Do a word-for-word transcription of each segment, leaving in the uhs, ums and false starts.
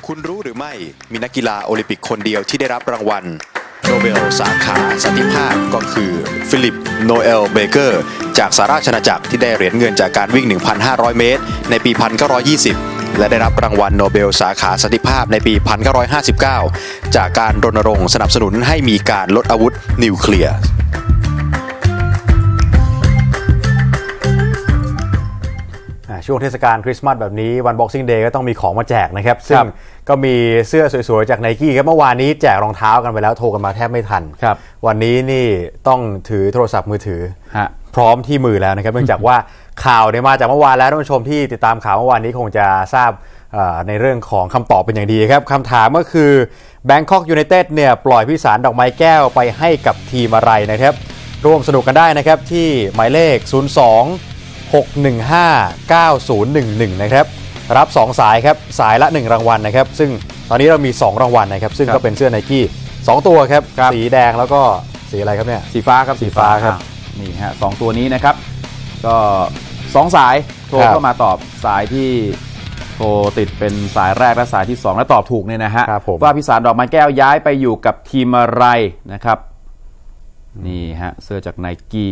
คุณรู้หรือไม่มีนักกีฬาโอลิมปิกคนเดียวที่ได้รับรางวัลโนเบลสาขาสันติภาพก็คือฟิลิปโนเอลเบเกอร์จากสหราชอาณาจักรที่ได้เหรียญเงินจากการวิ่ง หนึ่งพันห้าร้อย เมตรในปี หนึ่งพันเก้าร้อยยี่สิบ และได้รับรางวัลโนเบลสาขาสันติภาพในปี หนึ่งพันเก้าร้อยห้าสิบเก้า จากการรณรงค์สนับสนุนให้มีการลดอาวุธนิวเคลียร์ช่วงเทศกาลคริสต์มาสแบบนี้วัน Boxing Day ก็ต้องมีของมาแจกนะครับซึ่งก็มีเสื้อสวยๆจาก Nike ครับเมื่อวานนี้แจกรองเท้ากันไปแล้วโทรกันมาแทบไม่ทันวันนี้นี่ต้องถือโทรศัพท์มือถือพร้อมที่มือแล้วนะครับเนื่องจากว่าข่าวเนี่ยมาจากเมื่อวานแล้วท่านผู้ชมที่ติดตามข่าวเมื่อวานนี้คงจะทราบในเรื่องของคำตอบเป็นอย่างดีครับคำถามก็คือ Bangkok United เนี่ยปล่อยพิสารดอกไม้แก้วไปให้กับทีมอะไรนะครับร่วมสนุกกันได้นะครับที่หมายเลขศูนย์ สอง หก หนึ่ง ห้า เก้า ศูนย์ หนึ่ง หนึ่งนะครับรับสองสายครับสายละหนึ่งรางวัลนะครับซึ่งตอนนี้เรามีสองรางวัลนะครับซึ่งก็เป็นเสื้อ Nike สองตัวครับสีแดงแล้วก็สีอะไรครับเนี่ยสีฟ้าครับสีฟ้าครับนี่ฮะสองตัวนี้นะครับก็สองสายโทรเข้ามาตอบสายที่โทรติดเป็นสายแรกและสายที่สองและตอบถูกเนี่ยนะฮะว่าพิสารดอกไม้แก้วย้ายไปอยู่กับทีมอะไรนะครับนี่ฮะเสื้อจาก Nike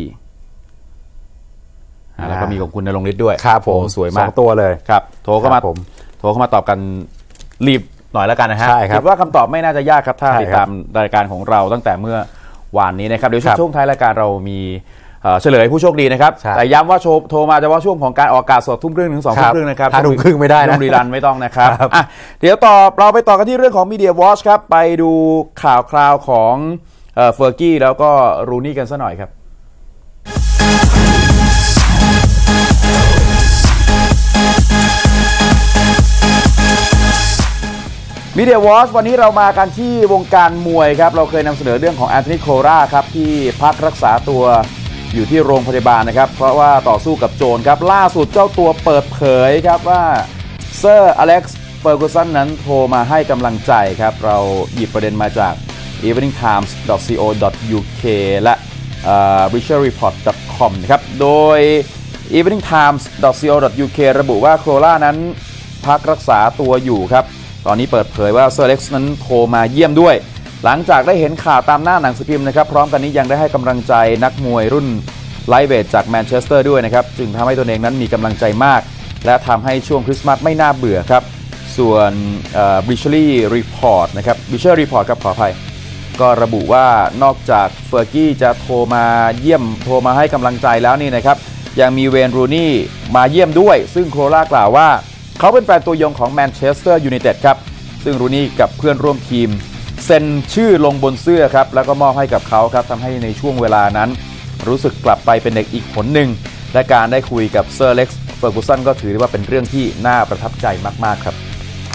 แล้วก็มีของคุณณรงค์ฤทธิ์ด้วยครับผมสวยมากสองตัวเลยครับโทรเข้ามาผมโทรเข้ามาตอบกันรีบหน่อยแล้วกันนะฮะคิดว่าคำตอบไม่น่าจะยากครับถ้าติดตามรายการของเราตั้งแต่เมื่อวานนี้นะครับเดี๋ยวช่วงท้ายรายการเรามีเฉลยผู้โชคดีนะครับแต่ย้ำว่าโทรมาเฉพาะช่วงของการออกอากาศสดทุ่มครึ่งถึงสองทุ่มครึ่งนะครับถ้าทุ่มครึ่งไม่ได้นะรีรันไม่ต้องนะครับเดี๋ยวต่อเราไปต่อกันที่เรื่องของ Media Watch ครับไปดูข่าวคราวของเฟอร์กี้แล้วก็รูนี่กันซะหน่อยครับMedia Watch วันนี้เรามากันที่วงการมวยครับเราเคยนำเสนอเรื่องของแอนโทนี โคราครับที่พักรักษาตัวอยู่ที่โรงพยาบาลนะครับเพราะว่าต่อสู้กับโจรครับล่าสุดเจ้าตัวเปิดเผยครับว่าเซอร์อเล็กซ์เฟอร์กูสันนั้นโทรมาให้กำลังใจครับเราหยิบประเด็นมาจาก อีฟนิ่งไทมส์ ดอท ซี โอ ดอท ยู เค และ บลิชเชอร์ รีพอร์ต ดอท คอม นะครับโดย อีฟนิ่งไทมส์ ดอท ซี โอ ดอท ยู เค ระบุว่าโครานั้นพักรักษาตัวอยู่ครับตอนนี้เปิดเผยว่าเซอร์เล็กซ์นั้นโทรมาเยี่ยมด้วยหลังจากได้เห็นข่าวตามหน้าหนังสือพิมพ์นะครับพร้อมกันนี้ยังได้ให้กำลังใจนักมวยรุ่นไลท์เวทจากแมนเชสเตอร์ด้วยนะครับจึงทำให้ตัวเองนั้นมีกำลังใจมากและทำให้ช่วงคริสต์มาสไม่น่าเบื่อครับส่วนบริชลี่รีพอร์ตนะครับบริชเชอร์รีพอร์ตครับขออภัยก็ระบุว่านอกจากเฟอร์กี้จะโทรมาเยี่ยมโทรมาให้กำลังใจแล้วนี่นะครับยังมีเวนรูนี่มาเยี่ยมด้วยซึ่งโครากล่าวว่าเขาเป็นแฟนตัวยงของแมนเชสเตอร์ยูไนเต็ดครับซึ่งรูนี่กับเพื่อนร่วมทีมเซ็นชื่อลงบนเสื้อครับแล้วก็มอบให้กับเขาครับทำให้ในช่วงเวลานั้นรู้สึกกลับไปเป็นเด็กอีกคนหนึ่งและการได้คุยกับเซอร์เล็กซ์เฟอร์กูสันก็ถือได้ว่าเป็นเรื่องที่น่าประทับใจมากๆครับ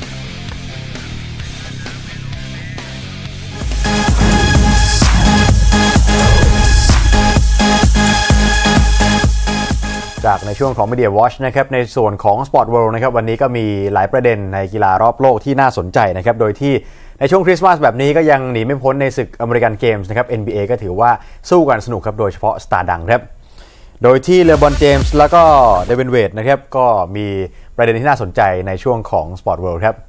จากในช่วงของ Media Watch นะครับในส่วนของ Sport World นะครับวันนี้ก็มีหลายประเด็นในกีฬารอบโลกที่น่าสนใจนะครับโดยที่ในช่วงคริสต์มาสแบบนี้ก็ยังหนีไม่พ้นในศึกอเมริกันเกมส์นะครับ เอ็น บี เอ ก็ถือว่าสู้กันสนุกครับโดยเฉพาะสตาร์ดังครับโดยที่เลบรอนเจมส์แล้วก็เดวินเวดนะครับก็มีประเด็นที่น่าสนใจในช่วงของ Sport World ครับ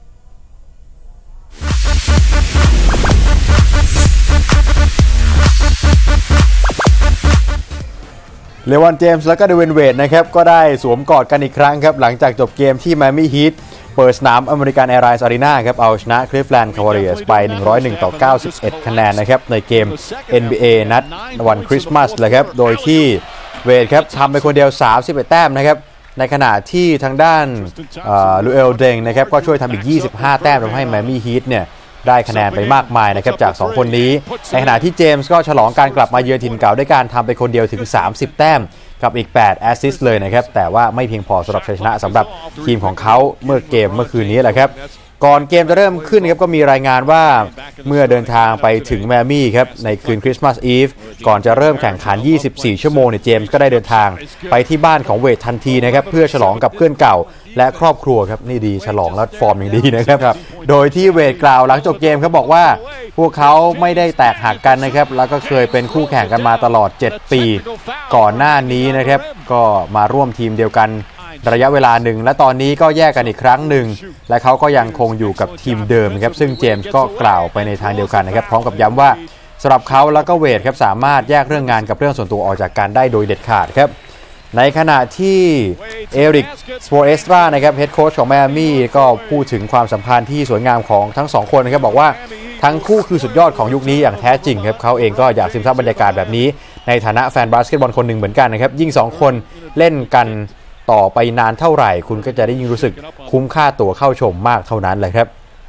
เลวอนเจมส์และก็เดวินเวดนะครับก็ได้สวมกอดกันอีกครั้งครับหลังจากจบเกมที่ไมอามี่ฮีทเปิดสนามอเมริกันแอร์ไลน์อารีนาครับเอาชนะคลิฟแลนด์คาวาเรียร์สไปหนึ่งร้อยเอ็ดต่อเก้าสิบเอ็ดคะแนนนะครับในเกม เอ็น บี เอ นัดวันคริสต์มาสเลยครับโดยที่เวดครับทำไปคนเดียวสามสิบเอ็ดแต้มนะครับในขณะที่ทางด้านลูเอลเดงนะครับก็ช่วยทำอีกยี่สิบห้าแต้มทำให้ไมอามี่ฮีทเนี่ยได้คะแนนไปมากมายนะครับจากสองคนนี้ในขณะที่เจมส์ก็ฉลองการกลับมาเยือนถิ่นเก่าด้วยการทำไปคนเดียวถึงสามสิบแต้มกับอีกแปดแอสซิสต์เลยนะครับแต่ว่าไม่เพียงพอสำหรับชัยชนะสำหรับทีมของเขาเมื่อเกมเมื่อคืนนี้แหละครับก่อนเกมจะเริ่มขึ้นครับก็มีรายงานว่าเมื่อเดินทางไปถึงไมอามี่ครับในคืนคริสต์มาสอีฟก่อนจะเริ่มแข่งขันยี่สิบสี่ชั่วโมงเนี่ยเจมส์ก็ได้เดินทางไปที่บ้านของเวดทันทีนะครับเพื่อฉลองกับเพื่อนเก่าและครอบครัวครับนี่ดีฉลองแล้วฟอร์มอย่างดีนะครับโดยที่เวดกล่าวหลังจบเกมเขาบอกว่าพวกเขาไม่ได้แตกหักกันนะครับแล้วก็เคยเป็นคู่แข่งกันมาตลอดเจ็ดปีก่อนหน้านี้นะครับก็มาร่วมทีมเดียวกันระยะเวลาหนึ่งและตอนนี้ก็แยกกันอีกครั้งหนึ่งและเขาก็ยังคงอยู่กับทีมเดิมครับซึ่งเจมส์ก็กล่าวไปในทางเดียวกันนะครับพร้อมกับย้ำว่าสำหรับเขาแล้วก็เวดครับสามารถแยกเรื่องงานกับเรื่องส่วนตัวออกจากกันได้โดยเด็ดขาดครับในขณะที่เอริก สโปเอสตรานะครับเฮดโค้ชของไมอามี่ก็พูดถึงความสัมพันธ์ที่สวยงามของทั้งสองคนนะครับบอกว่าทั้งคู่คือสุดยอดของยุคนี้อย่างแท้จริงครับเขาเองก็อยากซึมซับบรรยากาศแบบนี้ในฐานะแฟนบาสเกตบอลคนหนึ่งเหมือนกันนะครับยิ่งสองคนเล่นกันต่อไปนานเท่าไหร่คุณก็จะได้ยิ่งรู้สึกคุ้มค่าตั๋วเข้าชมมากเท่านั้นเลยครับ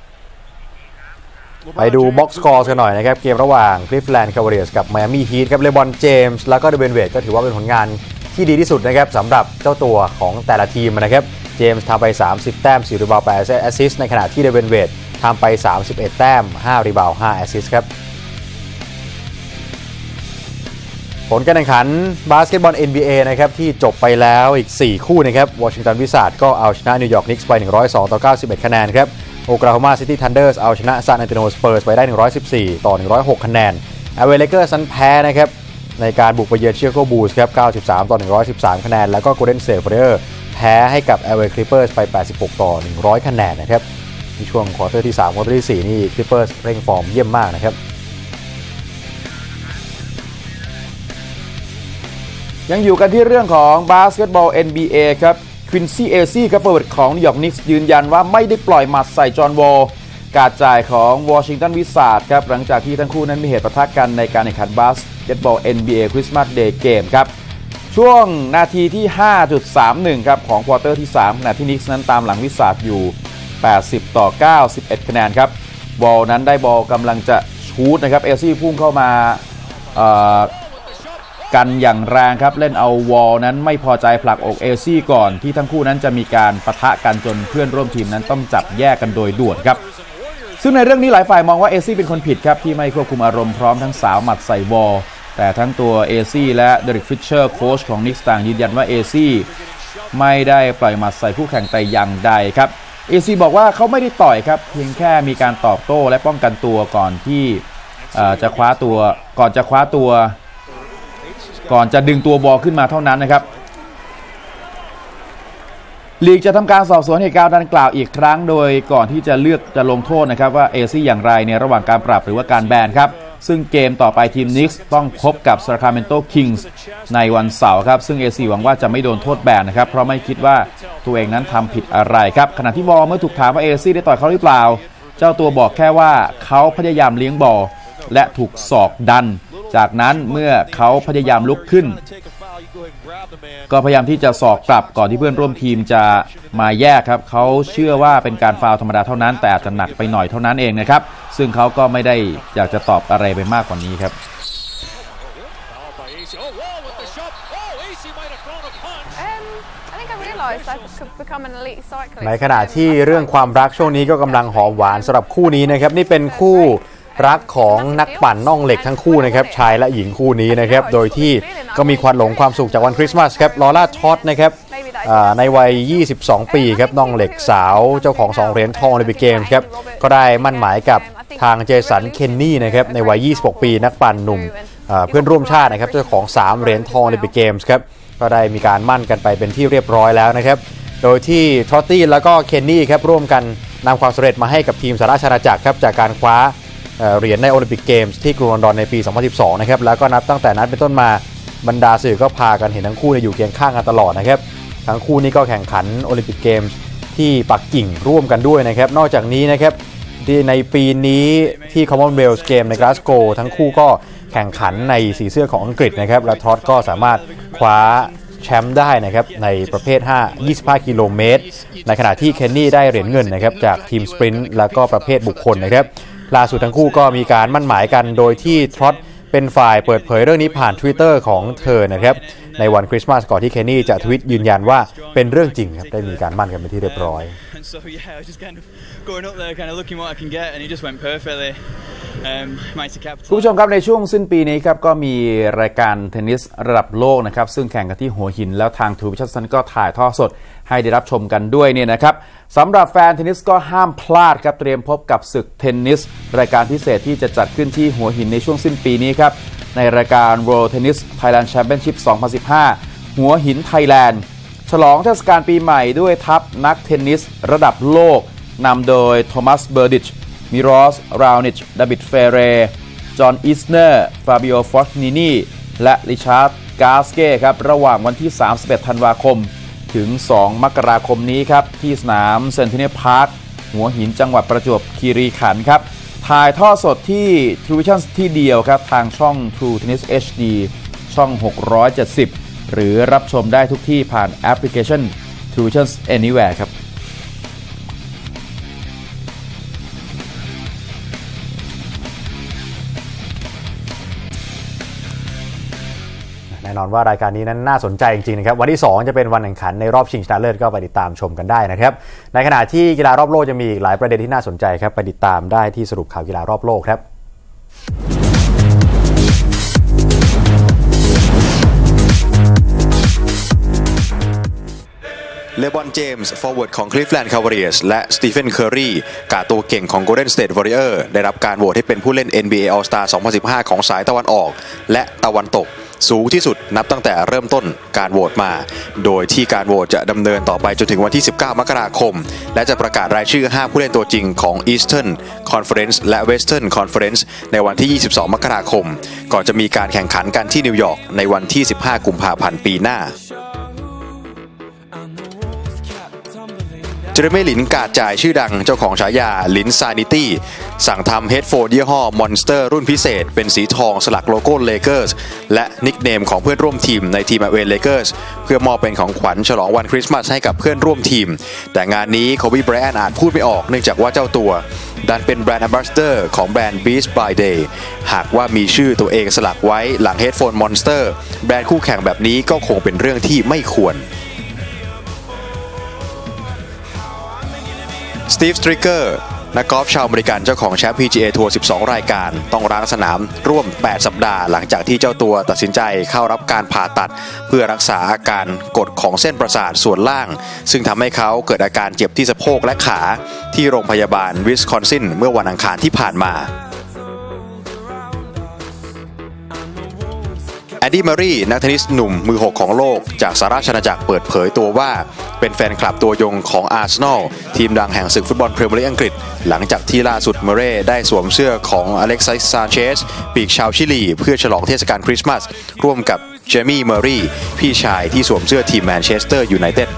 ไปดูบ็อกซ์สกอร์กันหน่อยนะครับเกมระหว่าง Cleveland Cavaliers กับ Miami Heat ครับเลบรอนเจมส์แล้วก็เดวินเวดก็ถือว่าเป็นผลงานที่ดีที่สุดนะครับสำหรับเจ้าตัวของแต่ละทีมนะครับเจมส์ทำไปสามสิบแต้มสี่รีบาวด์แปดแอสซิสต์ในขณะที่เดวินเวดทำไปสามสิบเอ็ดแต้มห้ารีบาวด์ห้าแอสซิสต์ครับผลการแข่งขันบาสเกตบอล เอ็น บี เอ นะครับที่จบไปแล้วอีกสี่คู่นะครับวอชิงตันวิซาร์ดก็เอาชนะนิวยอร์กนิกส์ไปหนึ่งร้อยสองต่อเก้าสิบเอ็ดคะแนนครับโอคลาโฮมาซิตี้ทันเดอร์สเอาชนะซานอันโตนิโอสเปอร์สไปได้หนึ่งร้อยสิบสี่ต่อหนึ่งร้อยหกคะแนนแอล เอ เลเกอร์นั้นแพ้นะครับในการบุกไปเยือนเชียโกบูลส์ครับเก้าสิบสามต่อหนึ่งร้อยสิบสามคะแนนแล้วก็โกลเด้นสเตท วอริเออร์แพ้ให้กับ แอล เอ Clippers ไปแปดสิบหกต่อหนึ่งร้อยคะแนนนะครับในช่วงควอเตอร์ที่สามควอเตอร์ที่สี่นี่ Clippers เร่งฟอร์มเยี่ยมมากนะครับยังอยู่กันที่เรื่องของบาสเกตบอล เอ็น บี เอ ครับควินซี่ เอซี่ครับฟอร์เวิร์ดของนิวยอร์กนิกส์ยืนยันว่าไม่ได้ปล่อยหมัดใส่จอห์นวอลการจ่ายของวอชิงตันวิซาร์ดครับหลังจากที่ทั้งคู่นั้นมีเหตุปะทะกันในการแข่งขันบาสเกตบอล เอ็น บี เอ Christmas Day Game ครับช่วงนาทีที่ ห้าจุดสามหนึ่ง ครับของควอเตอร์ที่สามขณะที่นิกส์นั้นตามหลังวิซาร์ดอยู่แปดสิบต่อเก้าสิบเอ็ดคะแนนครับบอลนั้นได้บอลกำลังจะชูตนะครับเอซี่พุ่งเข้ามาเอ่อกันอย่างแรงครับเล่นเอาวอลนั้นไม่พอใจผลักอกเอซี่ก่อนที่ทั้งคู่นั้นจะมีการปะทะกันจนเพื่อนร่วมทีมนั้นต้องจับแยกกันโดยด่วนครับซึ่งในเรื่องนี้หลายฝ่ายมองว่าเอซี่เป็นคนผิดครับที่ไม่ควบคุมอารมณ์พร้อมทั้งสาวหมัดใส่วอลแต่ทั้งตัวเอซี่และเดริกฟิชเชอร์โค้ชของนิกส์ต่างยืนยันว่าเอซี่ไม่ได้ปล่อยหมัดใส่คู่แข่งแต่อย่างใดครับเอซี่บอกว่าเขาไม่ได้ต่อยครับเพียงแค่มีการตอบโต้และป้องกันตัวก่อนที่จะคว้าตัวก่อนจะคว้าตัวก่อนจะดึงตัวบอลขึ้นมาเท่านั้นนะครับลีกจะทำการสอบสวนเหตุการณ์ดังกล่าวอีกครั้งโดยก่อนที่จะเลือกจะลงโทษนะครับว่าเอซี่อย่างไรในระหว่างการปรับหรือว่าการแบนครับซึ่งเกมต่อไปทีมนิกส์ต้องพบกับซาคราเมนโตคิงส์ในวันเสาร์ครับซึ่งเอซี่หวังว่าจะไม่โดนโทษแบนนะครับเพราะไม่คิดว่าตัวเองนั้นทำผิดอะไรครับขณะที่วอลเมื่อถูกถามว่าเอซี่ได้ต่อยเขาหรือเปล่าเจ้าตัวบอกแค่ว่าเขาพยายามเลี้ยงบอลและถูกศอกดันจากนั้นเมื่อเขาพยายามลุกขึ้นก็พยายามที่จะศอกกลับก่อนที่เพื่อนร่วมทีมจะมาแยกครับเขาเชื่อว่าเป็นการฟาวล์ธรรมดาเท่านั้นแต่อาจจะหนักไปหน่อยเท่านั้นเองนะครับซึ่งเขาก็ไม่ได้อยากจะตอบอะไรไปมากกว่านี้ครับในขณะที่เรื่องความรักช่วงนี้ก็กำลังหอมหวานสำหรับคู่นี้นะครับนี่เป็นคู่รักของนักปั่นน่องเหล็กทั้งคู่นะครับชายและหญิงคู่นี้นะครับโดยที่ก็มีควันหลงความสุขจากวันคริสต์มาสครับลอร่าท็อตนะครับในวัยยี่สิบสองปีครับน่องเหล็กสาวเจ้าของสองเหรียญทองโอลิมปิกเกมส์ครับก็ได้มั่นหมายกับทางเจสันเคนนี่นะครับในวัยยี่สิบหกปีนักปั่นหนุ่มเพื่อนร่วมชาตินะครับเจ้าของสามเหรียญทองโอลิมปิกเกมส์ครับก็ได้มีการมั่นกันไปเป็นที่เรียบร้อยแล้วนะครับโดยที่ทรอตตี้แล้วก็เคนนี่ครับร่วมกันนำความสำเร็จมาให้กับทีมสหราชอาณาจักรครับจากการคว้าเหรียญในโอลิมปิกเกมส์ที่กรุงลอนดอนในปีสองพันสิบสองนะครับแล้วก็นับตั้งแต่นั้นเป็นต้นมาบรรดาสื่อก็พากันเห็นทั้งคู่อยู่เคียงข้างกันตลอดนะครับทั้งคู่นี้ก็แข่งขันโอลิมปิกเกมส์ที่ปักกิ่งร่วมกันด้วยนะครับนอกจากนี้นะครับที่ในปีนี้ที่ Commonwealth Games ในกลาสโกว์ทั้งคู่ก็แข่งขันในสีเสื้อของอังกฤษนะครับและท็อตก็สามารถคว้าแชมป์ได้นะครับในประเภทห้า ยี่สิบห้ากิโลเมตรในขณะที่เคนนี่ได้เหรียญเงินนะครับจากทีมสปรินต์แล้วก็ประเภทบุคคลนะครับล่าสุดทั้งคู่ก็มีการมั่นหมายกันโดยที่ทรอตเป็นฝ่ายเปิดเผยเรื่องนี้ผ่าน Twitter ของเธอนะครับในวันคริสต์มาสก่อนที่เคนนี่จะทวิตยืนยันว่าเป็นเรื่องจริงครับได้มีการมั่นกันเป็นที่เรียบร้อยคุณผู้ชมครับในช่วงสิ้นปีนี้ครับก็มีรายการเทนนิสระดับโลกนะครับซึ่งแข่งกันที่หัวหินแล้วทางทูวิชั่นก็ถ่ายทอดสดให้ได้รับชมกันด้วยเนี่ยนะครับสำหรับแฟนเทนนิสก็ห้ามพลาดครับเตรียมพบกับศึกเทนนิสรายการพิเศษที่จะจัดขึ้นที่หัวหินในช่วงสิ้นปีนี้ครับในรายการ World Tennis Thailand Championship สองพันสิบห้าหัวหินไทยแลนด์แชฉลองเทศกาลปีใหม่ด้วยทัพนักเทนนิสระดับโลกนำโดยโทมัสเบอร์ดิชมิรอสรานิชดาวิดเฟเรจอห์นอิสเนอร์ฟาบิโอฟอสนินีและริชาร์ดกาสเก้ครับระหว่างวันที่สามสิบเอ็ดธันวาคมถึงสองมกราคมนี้ครับที่สนามเซนติเนลพาร์คหัวหินจังหวัดประจวบคีรีขันธ์ครับถ่ายทอดสดที่ True Vision ที่เดียวครับทางช่อง True Tennis เอช ดี ช่องหกร้อยเจ็ดสิบหรือรับชมได้ทุกที่ผ่านแอปพลิเคชัน True Vision Anywhere ครับแน่นอนว่ารายการนี้นั้นน่าสนใจจริงๆนะครับวันที่สองจะเป็นวันแข่งขันในรอบชิงชนะเลิศก็ไปติดตามชมกันได้นะครับในขณะที่กีฬารอบโลกจะมีอีกหลายประเด็นที่น่าสนใจครับไปติดตามได้ที่สรุปข่าวกีฬารอบโลกครับเลบรอนเจมส์ฟอร์เวิร์ดของ Cleveland Cavaliers และสตีเฟนเคอร์รีกาตัวเก่งของ Golden State Warriors ได้รับการโหวตให้เป็นผู้เล่น เอ็น บี เอ All-Star สองพันสิบห้าของสายตะวันออกและตะวันตกสูงที่สุดนับตั้งแต่เริ่มต้นการโหวตมาโดยที่การโหวตจะดำเนินต่อไปจนถึงวันที่สิบเก้ามกราคมและจะประกาศรายชื่อห้าผู้เล่นตัวจริงของ Eastern Conference และ Western Conference ในวันที่ยี่สิบสองมกราคมก่อนจะมีการแข่งขันกันที่นิวยอร์กในวันที่สิบห้ากุมภาพันธ์ปีหน้าเจเรเม่ลินกาดจ่ายชื่อดังเจ้าของฉายาลินซานิตี้สั่งทำเฮดโฟนยี่ห้อมอนสเตอร์รุ่นพิเศษเป็นสีทองสลักโลโก้เลเกอร์สและนิคเนมของเพื่อนร่วมทีมในทีมอเวย์เลเกอร์สเพื่อมอบเป็นของขวัญฉลองวันคริสต์มาสให้กับเพื่อนร่วมทีมแต่งานนี้โคบีไบรอันอาจพูดไม่ออกเนื่องจากว่าเจ้าตัวดันเป็นแบรนด์แอมบาสเดอร์ของแบรนด์ Beats by Day หากว่ามีชื่อตัวเองสลักไว้หลังเฮดโฟนมอนสเตอร์แบรนด์คู่แข่งแบบนี้ก็คงเป็นเรื่องที่ไม่ควรสตีฟ สตริกเกอร์นักกอล์ฟชาวอเมริกันเจ้าของแชมป์ พี จี เอ ทัวร์ สิบสอง รายการต้องร้างสนามร่วมแปดสัปดาห์หลังจากที่เจ้าตัวตัดสินใจเข้ารับการผ่าตัดเพื่อรักษาอาการกดของเส้นประสาทส่วนล่างซึ่งทำให้เขาเกิดอาการเจ็บที่สะโพกและขาที่โรงพยาบาลวิสคอนซินเมื่อวันอังคารที่ผ่านมาแอดดี้ มารีนักเทนนิสหนุ่มมือหกของโลกจากสหราชอาณาจักรเปิดเผยตัวว่าเป็นแฟนคลับตัวยงของอาร์เซนอลทีมดังแห่งศึกฟุตบอลพรีเมียร์ลีกอังกฤษหลังจากที่ล่าสุดเมเร่ได้สวมเสื้อของอเล็กซิส ซานเชสปีกชาวชิลีเพื่อฉลองเทศกาลคริสต์มาสร่วมกับเจมี่ เมอร์รีพี่ชายที่สวมเสื้อทีมแมนเชสเตอร์ยูไนเต็ด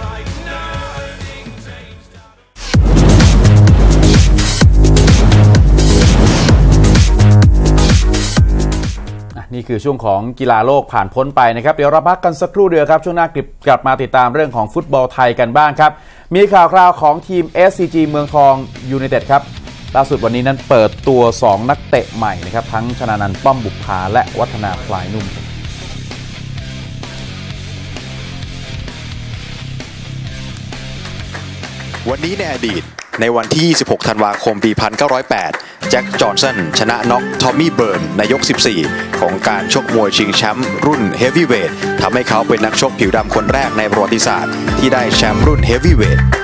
นี่คือช่วงของกีฬาโลกผ่านพ้นไปนะครับเดี๋ยวเราพักกันสักครู่เดียวครับช่วงหน้ากลับมาติดตามเรื่องของฟุตบอลไทยกันบ้างครับมีข่าวคราวของทีม เอส ซี จี เมืองทองยูไนเต็ดครับล่าสุดวันนี้นั้นเปิดตัวสองนักเตะใหม่นะครับทั้งชนานันท์ป้อมบุภาและวัฒนาพลายนุ่มวันนี้ในอดีตในวันที่ยี่สิบหกธันวาคมปีหนึ่งพันเก้าร้อยแปดแจ็คจอห์นสันชนะน็อกทอมมี่เบิร์นในยกสิบสี่ของการชกมวยชิงแชมป์รุ่นเฮฟวีเวททำให้เขาเป็นนักชกผิวดำคนแรกในประวัติศาสตร์ที่ได้แชมป์รุ่นเฮฟวีเวท